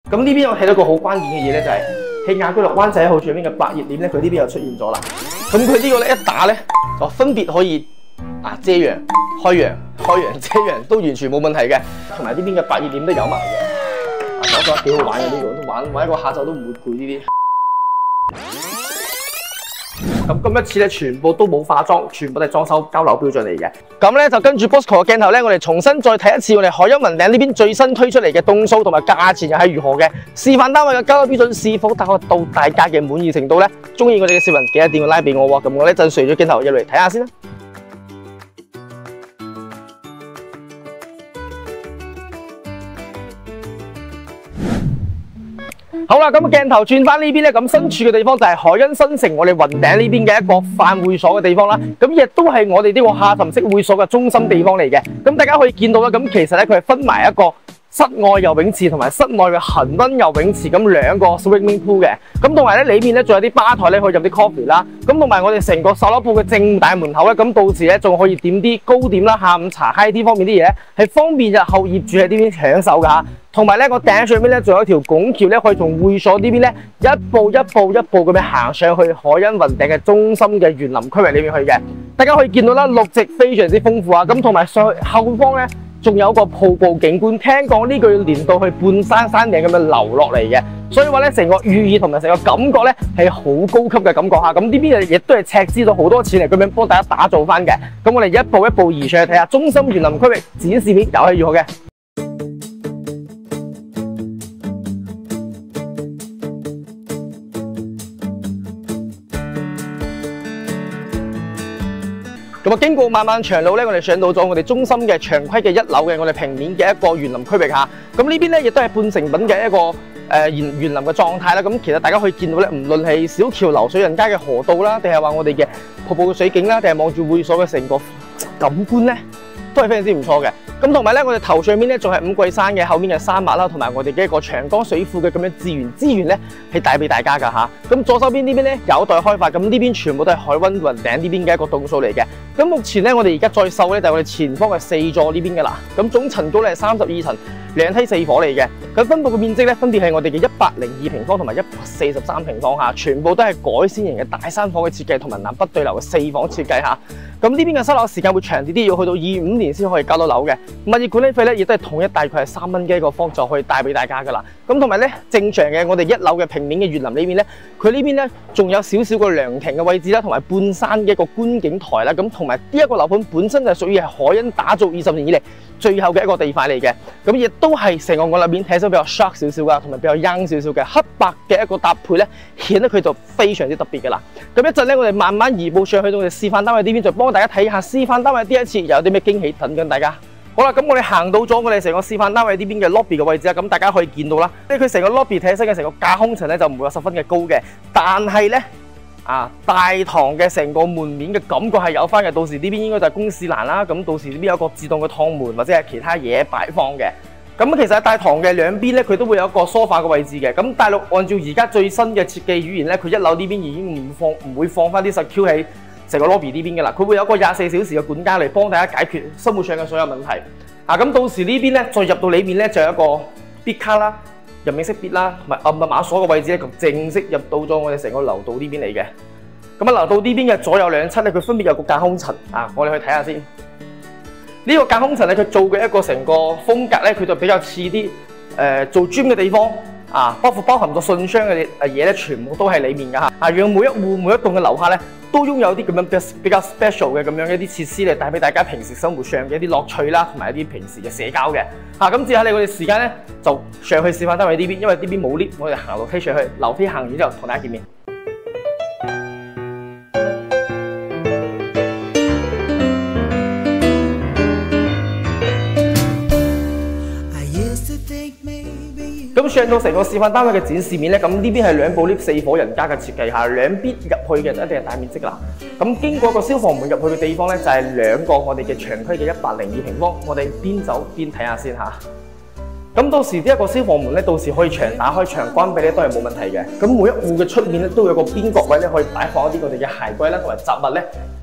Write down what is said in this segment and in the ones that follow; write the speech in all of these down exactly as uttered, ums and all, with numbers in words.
咁呢邊我睇到個好關鍵嘅嘢咧，就係喺雅居樂灣仔一號上面嘅百葉簾咧，佢呢邊又出現咗啦。咁佢呢個咧一打咧，就分別可以啊遮陽、開陽、開陽、遮陽都完全冇問題嘅，同埋呢邊嘅百葉簾都有埋嘅。啊，我覺得幾好玩嘅呢、這個，都玩玩一個下晝都唔會攰呢啲。咁今一次咧，全部都冇化妝，全部都係裝修交樓標準嚟嘅。咁咧就跟住 Bosco 嘅鏡頭咧，我哋重新再睇一次我哋海欣雲頂呢邊最新推出嚟嘅棟數同埋價錢又係如何嘅？示範單位嘅交樓標準是否達到大家嘅滿意程度咧？中意我哋嘅視頻記得點個 like 俾我喎。咁我咧就隨咗鏡頭入嚟睇下先啦。好啦，咁鏡頭轉翻呢邊咧，咁身處嘅地方就係海欣新城我哋雲頂呢邊嘅一個泛會所嘅地方啦。咁亦都係我哋呢個下沉式會所嘅中心地方嚟嘅。咁大家可以見到啦，咁其實咧佢係分埋一個室外游泳池同埋室內嘅恒溫游泳池，咁兩個 swimming pool 嘅。咁同埋咧裏面咧仲有啲吧台咧可以飲啲 coffee 啦。咁同埋我哋成個售樓鋪嘅正大門口咧，咁到時咧仲可以點啲糕點啦、下午茶、high tea 方面啲嘢，係方便日後業主喺呢邊享受噶吓。同埋咧，個頂上邊咧，仲有一條拱橋咧，可以從會所呢邊咧，一步一步一步咁樣行上去海欣雲頂嘅中心嘅園林區域裏面去嘅。大家可以見到啦，綠植非常之豐富啊！咁同埋上去後方咧，仲有一個瀑布景觀，聽講呢個要連到去半山山頂咁樣流落嚟嘅。所以話咧，成個寓意同埋成個感覺咧，係好高級嘅感覺嚇。咁呢邊亦都係斥資咗好多錢嚟咁樣幫大家打造翻嘅。咁我哋一步一步移上去睇下中心園林區域展示片又係如何嘅。咁啊，經過漫漫長路咧，我哋上到咗我哋中心嘅長規嘅一樓嘅我哋平面嘅一個園林區域嚇。咁呢邊咧亦都係半成品嘅一個誒園園林嘅狀態啦。咁其實大家可以見到咧，唔論係小橋流水人家嘅河道啦，定係話我哋嘅瀑布嘅水景啦，定係望住會所嘅成個感官咧，都係非常之唔錯嘅。咁同埋咧，我哋頭上面咧仲係五桂山嘅，後面嘅山脈啦，同埋我哋嘅一個長江水庫嘅咁樣資源資源咧，係帶俾大家噶嚇。咁左手邊呢邊咧有待開發，咁呢邊全部都係海欣雲頂呢邊嘅一個棟數嚟嘅。咁目前咧，我哋而家再秀咧就係我哋前方嘅四座呢邊嘅啦。咁總層高咧係三十二層，兩梯四伙嚟嘅。咁分佈嘅面積咧分別係我哋嘅一百零二平方同埋一百四十三平方嚇，全部都係改善型嘅大三房嘅設計，同埋南北對流嘅四房設計嚇。咁呢邊嘅收樓時間會長啲啲，要去到二五年先可以交到樓嘅。物業管理費咧亦都係統一，大概係三蚊嘅一個方就可以帶俾大家噶啦。咁同埋咧正常嘅我哋一樓嘅平面嘅園林裏面咧，佢呢邊咧仲有少少個涼亭嘅位置啦，同埋半山嘅一個觀景台啦。咁同埋呢一個樓盤本身就係屬於係海欣打造二十年以嚟最後嘅一個地塊嚟嘅。咁亦都係成個我裏面睇上比較 sharp 少少噶，同埋比較 young 少少嘅黑白嘅一個搭配咧，顯得佢就非常之特別噶啦。咁一陣咧，我哋慢慢移步上去到我哋示範單位呢邊，就幫大家睇下示範單位呢一次又有啲咩驚喜等緊大家。好啦，咁我哋行到咗我哋成個示範單位呢邊嘅 lobby 嘅位置啦，咁大家可以見到啦，即係佢成個 lobby 睇起身嘅成個架空層咧就唔會有十分嘅高嘅，但係咧啊大堂嘅成個門面嘅感覺係有翻嘅。到時呢邊應該就係公事欄啦，咁到時呢邊有個自動嘅趟門或者係其他嘢擺放嘅。咁其實喺大堂嘅兩邊咧，佢都會有一個梳化嘅位置嘅。咁大陸按照而家最新嘅設計語言咧，佢一樓呢邊已經唔放唔會放翻啲 secure 喺成個 lobby 呢邊嘅啦，佢會有一個廿四小時嘅管家嚟幫大家解決生活上嘅所有問題。啊，咁到時呢邊咧，再入到裏面咧，就有一個 bit 卡啦、入面式 bit 啦，同埋按密碼鎖嘅位置咧，就正式入到咗我哋成個樓道呢邊嚟嘅。咁啊，樓道呢邊嘅左右兩側咧，佢分別有個架空層啊，我哋去睇下先。呢、這個架空層咧，佢做嘅一個成個風格咧，佢就比較似啲誒做 gym 嘅地方啊，包括包含咗信箱嘅嘢咧，全部都係裡面㗎嚇。啊，讓每一戶每一棟嘅樓下咧，都擁有啲咁樣比較 special 嘅咁樣一啲設施嚟帶俾大家平時生活上嘅一啲樂趣啦，同埋一啲平時嘅社交嘅。啊，咁接下嚟我哋時間咧就上去示範單位呢邊，因為呢邊冇 lift，我哋行樓梯上去，樓梯行完之後同大家見面。咁上到成個示範單位嘅展示面咧，咁呢邊係兩部 lift 四伙人家嘅設計下，兩邊入去嘅就一定係大面積啦。咁經過一個消防門入去嘅地方咧，就係兩個我哋嘅長區嘅一百零二平方，我哋邊走邊睇下先嚇。咁到時呢一個消防門咧，到時可以長打開長關閉咧，都係冇問題嘅。咁每一戶嘅出面咧，都有個邊角位咧，可以擺放一啲我哋嘅鞋櫃啦，同埋雜物咧，係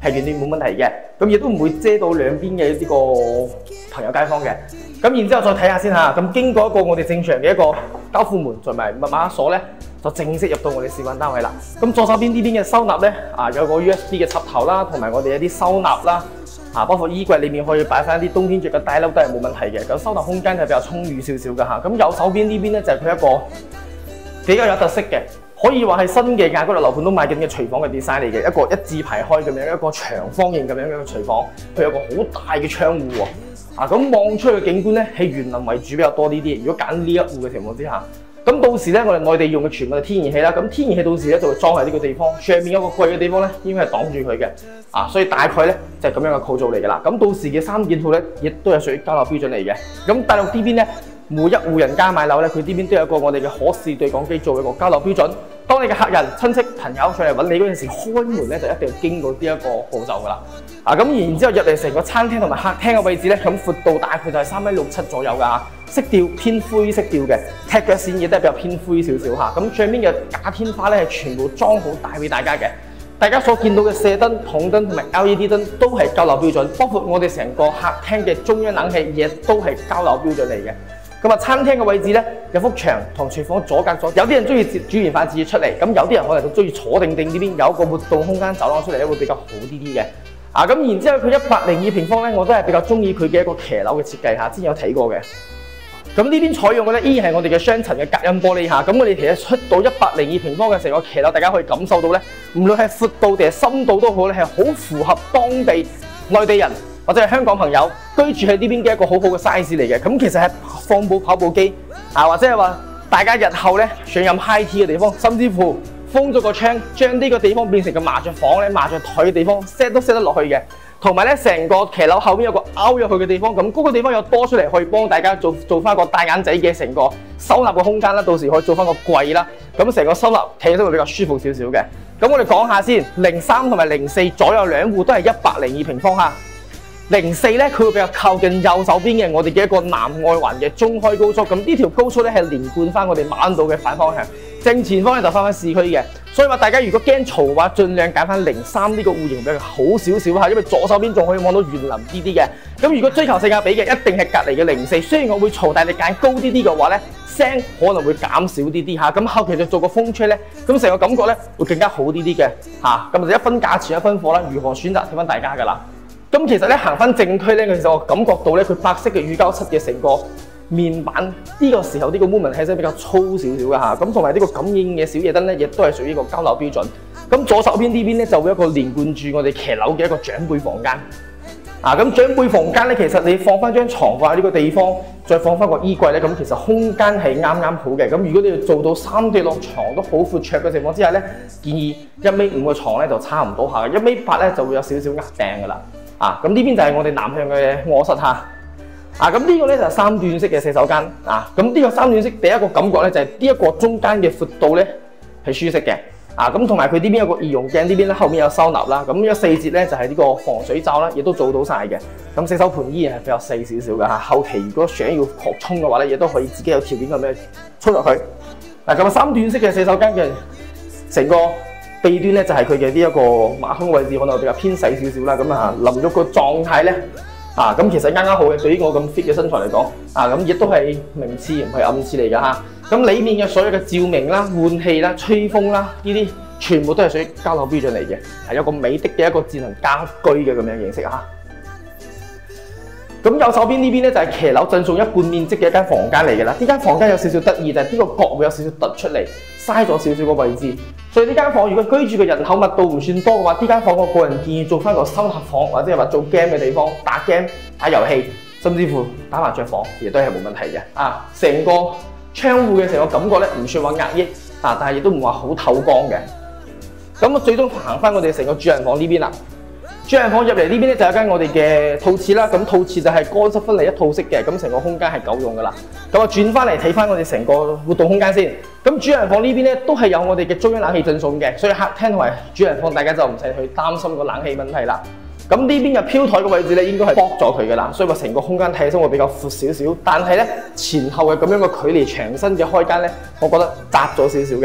係完全冇問題嘅。咁亦都唔會遮到兩邊嘅呢個朋友街坊嘅。咁然之後再睇下先嚇，咁經過一個我哋正常嘅一個交付門同埋密碼鎖咧，就正式入到我哋試運單位啦。咁左手邊呢邊嘅收納咧，啊有個 U S B 嘅插頭啦，同埋我哋一啲收納啦，啊包括衣櫃裏面可以擺翻啲冬天着嘅大褸都係冇問題嘅。咁收納空間係比較充裕少少嘅嚇。咁右手邊呢邊咧就係佢一個比較有特色嘅，可以話係新嘅亞居樂樓盤都買緊嘅廚房嘅 design 嚟嘅，一個一字排開咁樣一個長方形咁樣嘅一個廚房，佢有個好大嘅窗戶喎。啊，咁望出去嘅景觀咧，係園林為主比較多啲啲。如果揀呢一戶嘅情況之下，咁到時咧，我哋內地用嘅全部係天然氣啦。咁天然氣到時咧就會裝喺呢個地方，上面有個櫃嘅地方咧，應該係擋住佢嘅。啊，所以大概咧就係、是、咁樣嘅構造嚟㗎啦。咁到時嘅三件套咧，亦都係屬於交樓標準嚟嘅。咁大陸呢邊咧，每一戶人家買樓咧，佢呢邊都有一個我哋嘅可視對講機做一個交樓標準。當你嘅客人、親戚、朋友上嚟揾你嗰陣時，開門咧就一定要經過呢一個步驟㗎啦。啊，咁然之後入嚟成個餐廳同埋客廳嘅位置咧，咁闊度大概就係三米六七左右㗎嚇，色調偏灰色調嘅，踢腳線亦都係比較偏灰少少嚇。咁上面嘅假天花咧係全部裝好帶俾大家嘅。大家所見到嘅射燈、筒燈同埋 L E D 燈都係交樓標準，包括我哋成個客廳嘅中央冷氣亦都係交樓標準嚟嘅。咁啊，餐廳嘅位置咧有幅牆同廚房阻隔咗，有啲人中意煮完飯自己出嚟，咁有啲人可能就中意坐定定呢邊有一個活動空間走廊出嚟咧，會比較好啲啲嘅。啊，咁然之後佢一百零二平方咧，我都係比較中意佢嘅一個騎樓嘅設計嚇，之前有睇過嘅。咁呢邊採用嘅咧依然係我哋嘅雙層嘅隔音玻璃嚇，咁我哋其實出到一百零二平方嘅成個騎樓，大家可以感受到咧，無論係闊度定係深度都好咧，係好符合當地內地人或者係香港朋友居住喺呢邊嘅一個好好嘅 size 嚟嘅。咁其實係放部跑步機啊，或者係話大家日後咧想飲 high tea 嘅地方，甚至乎封咗個窗，將呢個地方變成個麻雀房咧、麻雀台嘅地方 set 都 set 得落去嘅。同埋咧，成個騎樓後邊有個凹入去嘅地方，咁、那、嗰個地方有多出嚟，可以幫大家做做翻個大眼仔嘅成個收納嘅空間啦。到時可以做翻個櫃啦，咁成個收納睇起身會比較舒服少少嘅。咁我哋講下先，零三同埋零四左右兩戶都係一百零二平方嚇。零四咧，佢會比較靠近右手邊嘅我哋嘅一個南外環嘅中開高速，咁呢條高速咧係連貫翻我哋馬鞍島嘅反方向，正前方咧就翻翻市區嘅。所以話大家如果驚嘈嘅話，盡量揀翻零三呢個戶型比較好少少嚇，因為左手邊仲可以望到園林啲啲嘅。咁如果追求性價比嘅，一定係隔離嘅零四。雖然我會嘈，但係你揀高啲啲嘅話咧，聲可能會減少啲啲嚇。咁後期就做個風吹咧，咁成個感覺咧會更加好啲啲嘅嚇。咁就一分價錢一分貨啦，如何選擇睇翻大家㗎啦。咁其實咧行翻正區咧，其實我感覺到咧佢白色嘅乳膠漆嘅成個面板呢、呢個時候呢個 movement 係真係比較粗少少嘅嚇，咁同埋呢個感應嘅小夜燈咧，亦都係屬於一個交樓標準。咁左手邊呢邊咧就會一個連貫住我哋騎樓嘅一個長輩房間。啊，咁長輩房間咧，其實你放翻張床放喺呢個地方，再放翻個衣櫃咧，咁其實空間係啱啱好嘅。咁如果你要做到三對落床都好闊綽嘅情況之下咧，建議一米五個床咧就差唔多下，一米八咧就會有少少壓病噶啦。啊，咁呢邊就係我哋南向嘅臥室嚇。啊，咁呢個咧就係三段式嘅洗手間。啊，咁呢個三段式第一個感覺咧就係呢一個中間嘅闊度咧係舒適嘅。啊，咁同埋佢呢邊有個易容鏡，呢邊咧後面有收納啦。咁呢個四節咧就係呢個防水罩啦，亦都做到晒嘅。咁洗手盆依然係比較細少少嘅嚇。後期如果想要擴充嘅話咧，亦都可以自己有條件咁樣衝落去。嗱，咁三段式嘅洗手間嘅成個地端咧就係佢嘅呢一個馬桶位置，可能比較偏細少少啦。咁啊，淋浴個狀態咧啊，咁其實啱啱好嘅，對於我咁 fit 嘅身材嚟講，啊咁亦都係明廁唔係暗廁嚟㗎嚇。咁裏面嘅所有嘅照明啦、換氣啦、吹風啦，呢啲全部都係屬於交樓標準嚟嘅，係有個美的嘅一個智能家居嘅咁樣形式嚇。咁右手邊呢邊咧就係騎樓贈送一半面積嘅一間房間嚟嘅啦。呢間房間有少少得意，就係呢個角會有少少突出嚟，嘥咗少少個位置。所以呢間房如果居住嘅人口密度唔算多嘅話，呢間房我個人建議做翻個收納房，或者係話做 game 嘅地方，打 game、打遊戲，甚至乎打麻雀房，亦都係冇問題嘅。啊，成個窗戶嘅成個感覺咧，唔算話壓抑，啊，但係亦都唔話好透光嘅。咁我最終行翻我哋成個主人房呢邊啦。主人房入嚟呢邊咧就有間我哋嘅套廁啦，咁套廁就係乾濕分離一套式嘅，咁成個空間係夠用噶啦。咁啊轉翻嚟睇翻我哋成個活動空間先。咁主人房呢邊咧都係有我哋嘅中央冷氣贈送嘅，所以客廳同埋主人房大家就唔使去擔心個冷氣問題啦。咁呢邊嘅飄台嘅位置咧應該係剝咗佢噶啦，所以話成個空間睇起身會比較闊少少，但係咧前後嘅咁樣嘅距離牆身嘅開間咧，我覺得窄咗少少嘅。咁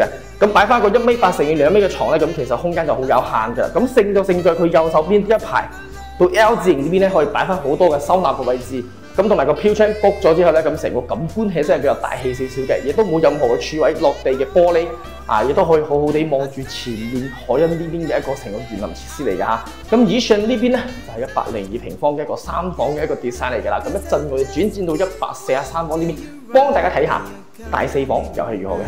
咁擺翻個一米八乘以兩米嘅床咧，咁其實空間就好有限㗎。咁勝就勝在佢右手邊呢一排到 L 字形呢邊咧，可以擺翻好多嘅收納嘅位置。咁同埋個飄窗卜咗之後咧，咁成個感官起身係比較大氣少少嘅，亦都冇任何嘅柱位落地嘅玻璃，啊，亦都可以好好地望住前面海欣呢邊嘅一個成個園林設施嚟㗎嚇。咁以上呢邊咧就係一百零二平方嘅一個三房嘅一個 design 嚟㗎啦。咁一陣我哋轉戰到一百四十三房呢邊，幫大家睇下大四房又係如何嘅。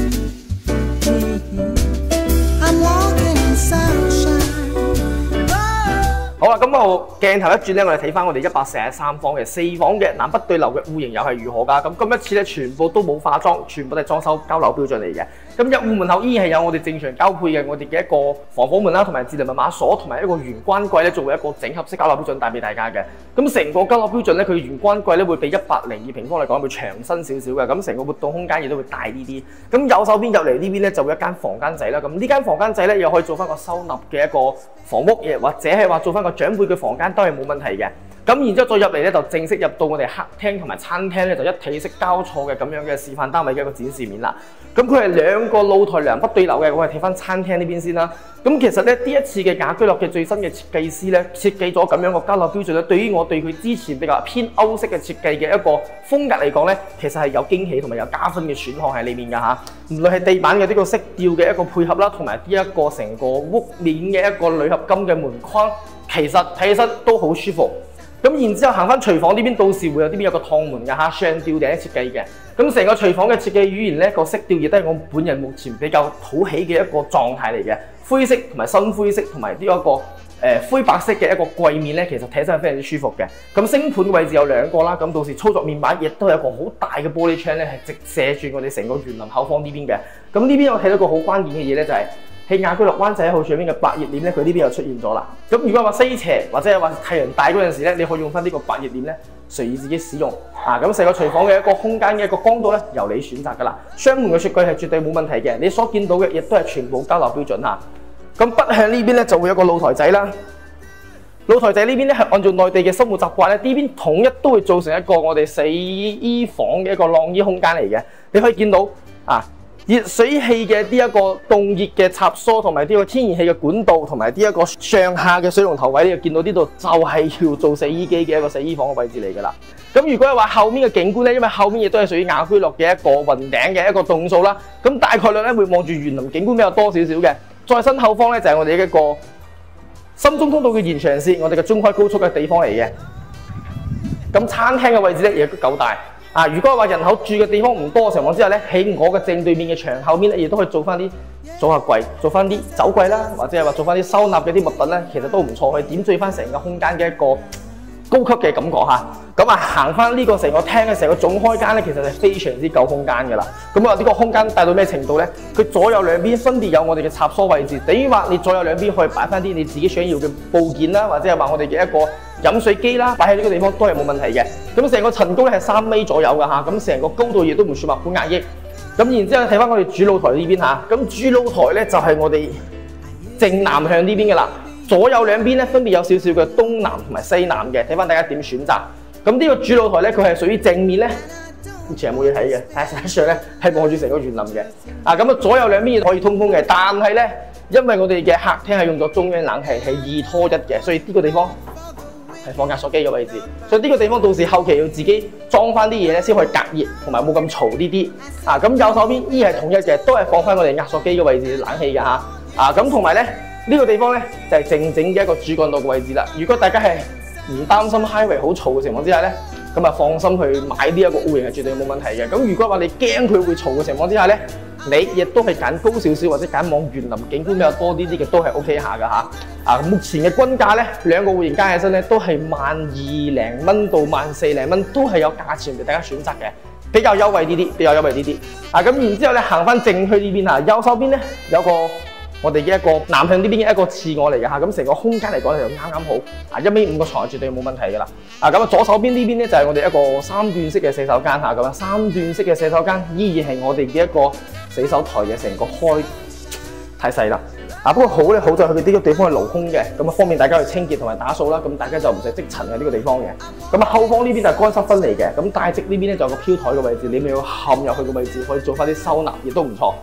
好啦，咁我鏡頭一轉咧，我哋睇翻我哋一百四十三房嘅四房嘅南北對流嘅戶型又係如何㗎？咁今一次咧，全部都冇化妝，全部都係裝修交樓標準嚟嘅。咁入戶門口依然係有我哋正常交配嘅我哋嘅一個防火門啦，同埋智能密碼鎖，同埋一個玄關櫃咧，作為一個整合式交樓標準帶俾大家嘅。咁成個交樓標準咧，佢玄關櫃咧會比一百零二平方嚟講會長身少少嘅。咁成個活動空間亦都會大啲啲。咁右手邊入嚟呢邊咧就會一間房間仔啦。咁呢間房間仔咧又可以做翻個收納嘅一個房屋嘢，或者係話做翻個長輩嘅房間都係冇問題嘅。咁然之後再入嚟咧，就正式入到我哋客廳同埋餐廳咧，就一體式交錯嘅咁樣嘅示範單位嘅一個展示面啦。咁佢係兩個露台梁北對流嘅，我哋睇翻餐廳呢邊先啦。咁其實咧，呢一次嘅雅居樂嘅最新嘅設計師咧，設計咗咁樣個交樓標準咧，對於我對佢之前比較偏歐式嘅設計嘅一個風格嚟講咧，其實係有驚喜同埋有加分嘅選項喺裏面㗎嚇。無論係地板嘅呢個色調嘅一個配合啦，同埋呢一個成個屋面嘅一個鋁合金嘅門框，其實睇起身都好舒服。咁然之後行翻廚房呢邊，到時會有啲邊有個趟門㗎嚇，上吊頂設計嘅。咁成個廚房嘅設計語言咧，個色調亦都係我本人目前比較討喜嘅一個狀態嚟嘅。灰色同埋深灰色同埋呢一個誒、呃、灰白色嘅一個櫃面咧，其實睇起身係非常之舒服嘅。咁星盤位置有兩個啦，咁到時操作面板亦都有一個好大嘅玻璃窗咧，係直射住我哋成個園林後方呢邊嘅。咁呢邊我睇到個好關鍵嘅嘢咧，就係、是。喺雅居樂灣仔一號上面嘅百葉簾咧，佢呢邊又出現咗啦。咁如果話西斜或者係話太陽大嗰陣時咧，你可以用翻呢個百葉簾咧，隨意自己使用。啊，咁成個廚房嘅一個空間嘅一個光度咧，由你選擇㗎啦。雙門嘅雪櫃係絕對冇問題嘅，你所見到嘅亦都係全部交樓標準嚇。咁北向呢邊咧就會有個露台仔啦。露台仔呢邊咧係按照內地嘅生活習慣咧，呢邊統一都會做成一個我哋洗衣房嘅一個晾衣空間嚟嘅。你可以見到啊。熱水器嘅呢一個凍熱嘅插蘇，同埋呢個天然氣嘅管道，同埋呢一個上下嘅水龍頭位，你就見到呢度就係要做洗衣機嘅一個洗衣房嘅位置嚟㗎啦。咁如果係話後面嘅景觀咧，因為後面亦都係屬於雅居樂嘅一個雲頂嘅一個棟數啦，咁大概率咧會望住園林景觀比較多少少嘅。再身後方咧就係我哋一個深中通道嘅延長線，我哋嘅中開高速嘅地方嚟嘅。咁餐廳嘅位置咧亦都夠大。啊！如果話人口住嘅地方唔多嘅情況之下咧，喺我嘅正對面嘅牆後面咧，亦都可以做翻啲組合櫃，做翻啲酒櫃啦，或者係話做翻啲收納嘅啲物品咧，其實都唔錯，可以點綴翻成個空間嘅一個高級嘅感覺嚇。咁啊，行翻呢個成個廳嘅成個總開間咧，其實係非常之夠空間㗎啦。咁啊，呢個空間大到咩程度咧？佢左右兩邊分別有我哋嘅插蘇位置，等於話你左右兩邊可以擺翻啲你自己想要嘅部件啦，或者係話我哋嘅一個飲水機啦，擺喺呢個地方都係冇問題嘅。咁成個層高咧係三米左右㗎嚇，咁成個高度亦都唔算話好壓抑。咁然之後睇翻我哋主露台呢邊嚇，咁主露台咧就係我哋正南向呢邊嘅啦，左右兩邊咧分別有少少嘅東南同埋西南嘅，睇翻大家點選擇。咁呢個主露台咧，佢係屬於正面咧，目前係冇嘢睇嘅，但係實際上咧係望住成個園林嘅。啊，咁啊左右兩邊可以通風嘅，但係咧因為我哋嘅客廳係用咗中央冷氣係二拖一嘅，所以呢個地方係放壓縮機嘅位置，所以呢個地方到時後期要自己裝翻啲嘢咧，先可以隔熱同埋冇咁嘈啲啲。啊，咁右手邊依係統一嘅，都係放翻我哋壓縮機嘅位置冷氣嘅嚇。啊，咁同埋咧呢、呢個地方咧就係、是、正正嘅一個主幹道嘅位置啦。如果大家係唔擔心 highway 好嘈嘅情況之下咧，咁啊放心去買呢一個戶型係絕對冇問題嘅。咁如果話你驚佢會嘈嘅情況之下咧，你亦都係揀高少少或者揀往園林景觀比較多啲啲嘅都係 O K 下㗎嚇。啊，目前嘅均價咧兩個戶型加起身咧都係萬二零蚊到萬四零蚊，都係有價錢俾大家選擇嘅，比較優惠啲啲，比較優惠啲啲。啊，咁然之後咧行翻正區呢邊嚇，右手邊咧有個我哋嘅一個南向呢邊嘅一個次臥嚟嘅嚇，咁成個空間嚟講就啱啱好。啊，一米五個床絕對冇問題㗎啦。啊，咁啊左手邊呢邊咧就係我哋一個三段式嘅洗手間嚇，咁啊三段式嘅洗手間依然係我哋嘅一個洗手台嘅成個開太細啦。啊，不過好咧，好在佢哋呢個地方係鏤空嘅，咁啊方便大家去清潔同埋打掃啦，咁大家就唔使積塵喺呢個地方嘅。咁啊後方呢邊就係乾濕分離嘅，咁大直呢邊咧就有個飄台嘅位置，你咪要嵌入去嘅位置，可以做翻啲收納，亦都唔錯。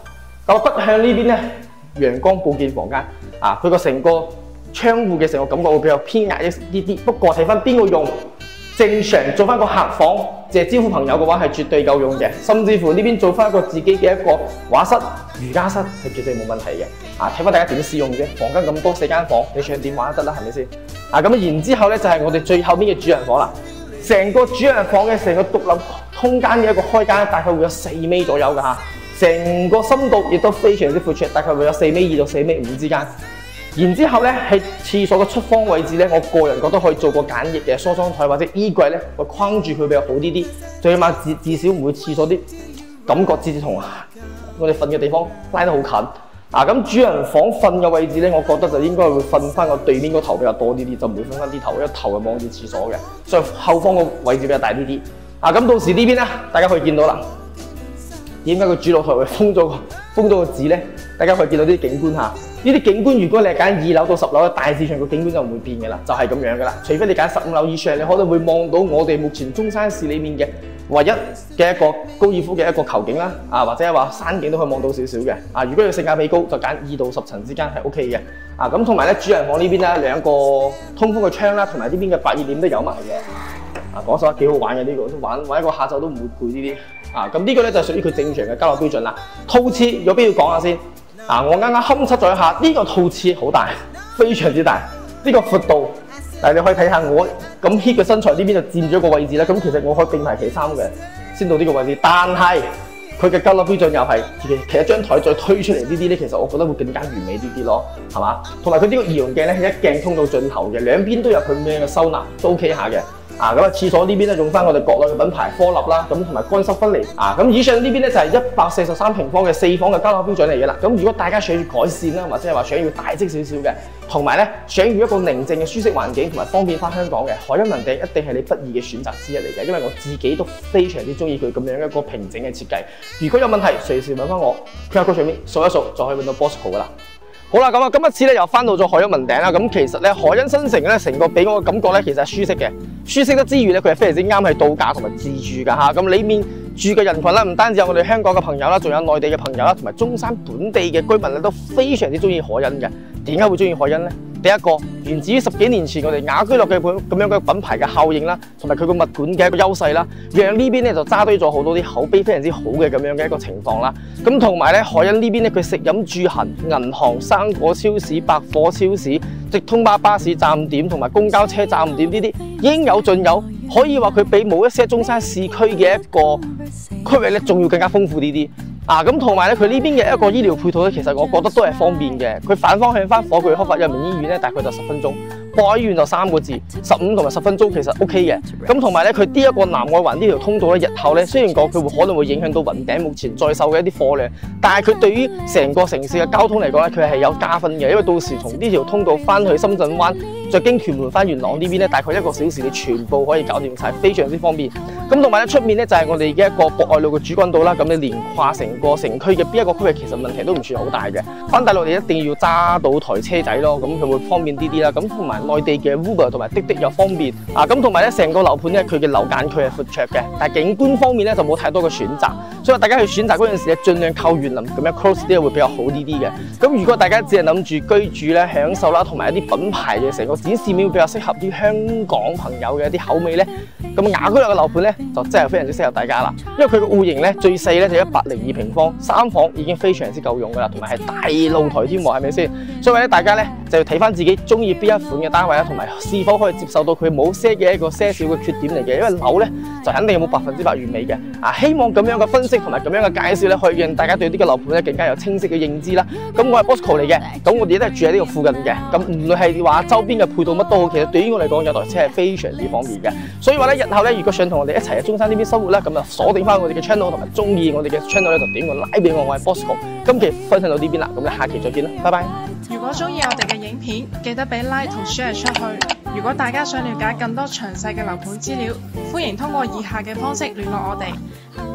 咁北向呢邊咧，陽光保健房間啊，佢個成個窗戶嘅成個感覺會比較偏壓一啲啲。不過睇翻邊個用，正常做翻個客房，借招呼朋友嘅話係絕對夠用嘅。甚至乎呢邊做翻一個自己嘅一個畫室、瑜伽室係絕對冇問題嘅。啊，睇翻大家點使用啫。房間咁多四間房，你想點玩都得啦，係咪先？啊，咁然之後咧就係、是、我哋最後邊嘅主人房啦。成個主人房嘅成個獨立空間嘅一個開間，大概會有四米左右㗎嚇。成個深度亦都非常之闊綽，大概會有四米二到四米五之間。然之後咧，喺廁所嘅出方位置咧，我個人覺得可以做個簡易嘅梳妝台或者衣櫃咧，我框住佢比較好啲啲。最起碼至至少唔會廁所啲感覺，至至同我哋瞓嘅地方拉得好近。啊，咁主人房瞓嘅位置咧，我覺得就應該會瞓翻個對面個頭比較多啲啲，就唔會瞓翻啲頭，因為頭係望住廁所嘅，所以後方個位置比較大啲啲。啊，咁到時呢邊咧，大家可以見到啦。點解個主露台會封咗個封咗個紙咧？大家可以見到啲景觀嚇，呢啲景觀如果你係揀二樓到十樓嘅大致上個景觀就唔會變嘅啦，就係、是、咁樣嘅啦。除非你揀十五樓以上，你可能會望到我哋目前中山市裏面嘅唯一嘅一個高爾夫嘅一個球景啦，啊或者係話山景都可以望到少少嘅。啊，如果要性價比高，就揀二到十層之間係 O K 嘅。啊，咁同埋咧主人房呢邊咧兩個通風嘅窗啦，同埋呢邊嘅百葉簾都有埋嘅。啊，講實話幾好玩嘅呢、這個，玩玩一個下晝都唔會攰呢啲。啊，咁呢個咧就屬於佢正常嘅交流標準啦。套廁有必要講下先。啊，我啱啱勘測咗一下，呢、這個套廁好大，非常之大。呢、這個闊度，但係你可以睇下我咁 hit 嘅身材呢邊就佔咗個位置啦。咁其實我可以並排企衫嘅，先到呢個位置。但係佢嘅交流標準又係其其實張台再推出嚟呢啲咧，其實我覺得會更加完美啲啲咯，係嘛？同埋佢呢個儀容鏡咧係一鏡通到盡頭嘅，兩邊都有佢咁樣嘅收納，都 OK 下嘅。啊，咁啊，廁所呢邊咧用翻我哋國內嘅品牌科立啦，咁同埋乾濕分離。啊，咁以上呢邊咧就係一百四十三平方嘅四房嘅交樓標準嚟嘅啦。咁如果大家想要改善啦，或者係話想要大積少少嘅，同埋咧想要一個寧靜嘅舒適環境，同埋方便翻香港嘅海茵文地，一定係你不二嘅選擇之一嚟嘅。因為我自己都非常之中意佢咁樣一個平整嘅設計。如果有問題，隨時問翻我 Q R code 上面掃一掃，就可以揾到 Bosco 噶啦。好啦，咁啊，今次咧又翻到咗海茵文頂啦。咁其實咧，海茵新城咧，成個俾我嘅感覺咧，其實係舒適嘅。舒適得之餘咧，佢係非常之啱係度假同埋自住噶嚇。咁裏面住嘅人群啦，唔單止有我哋香港嘅朋友啦，仲有內地嘅朋友啦，同埋中山本地嘅居民咧，都非常之中意海茵嘅。點解會中意海茵咧？第一個源自於十幾年前我哋雅居樂嘅本咁樣嘅品牌嘅效應啦，同埋佢個物管嘅一個優勢啦，讓呢邊咧就揸堆咗好多啲口碑非常之好嘅咁樣嘅一個情況啦。咁同埋咧，海茵呢邊咧佢食飲住行、銀行、生果超市、百貨超市、直通巴巴士站點同埋公交車站點呢啲應有盡有，可以話佢比冇一些中山市區嘅一個區域咧，仲要更加豐富啲啲。啊，咁同埋咧，佢呢邊嘅一個醫療配套咧，其實我覺得都係方便嘅。佢反方向翻火炬康發人民醫院咧，大概就十分鐘；博愛醫院就三個字，十五同埋十分鐘其實 O K 嘅。咁同埋咧，佢呢一個南外環呢條通道咧，日後咧雖然講佢會可能會影響到雲頂目前在售嘅一啲貨量，但係佢對於成個城市嘅交通嚟講咧，佢係有加分嘅。因為到時從呢條通道翻去深圳灣，再經屯門翻元朗呢邊咧，大概一個小時你全部可以搞掂晒，非常之方便。咁同埋咧，出面咧就係我哋嘅一個博愛路嘅主幹道啦。咁你連跨成個城區嘅邊一個區域，其實問題都唔算好大嘅。翻大陸你一定要揸到台車仔咯，咁佢會方便啲啲啦。咁同埋內地嘅 Uber 同埋滴滴又方便啊。咁同埋咧，成個樓盤咧，佢嘅樓間距係闊綽嘅，但係景觀方面咧就冇太多嘅選擇，所以大家去選擇嗰陣時咧，盡量靠園林咁樣 close 啲會比較好啲啲嘅。咁如果大家只係諗住居住咧、享受啦，同埋一啲品牌嘅成個展示面比較適合啲香港朋友嘅一啲口味咧，咁雅居樂嘅樓盤咧就真係非常之適合大家啦。因為佢個戶型咧最細咧就一百零二平方，三房已經非常之夠用噶啦，同埋係大露台添喎，係咪先？所以咧，大家咧就要睇翻自己中意邊一款嘅單位啦，同埋是否可以接受到佢冇些嘅一個些少嘅缺點嚟嘅。因為樓咧就肯定冇百分之百完美嘅。啊，希望咁樣嘅分析同埋咁樣嘅介紹咧，可以讓大家對呢個樓盤咧更加有清晰嘅認知啦。咁我係 Bosco 嚟嘅，咁我哋都係住喺呢個附近嘅。咁唔論係話周邊嘅配套乜都好，其實對於我嚟講有台車係非常之方便嘅。所以話咧，日後咧如果想同我哋一齊喺中山呢邊生活啦，咁就鎖定翻我哋嘅 channel 同埋中意我哋嘅 channel 咧，就點個 like 俾我，我係 Bosco。今期分享到呢邊啦，咁我哋下期再見啦，拜拜。 如果中意我哋嘅影片，記得俾 like 同 share 出去。如果大家想了解更多詳細嘅樓盤資料，歡迎通過以下嘅方式聯絡我哋。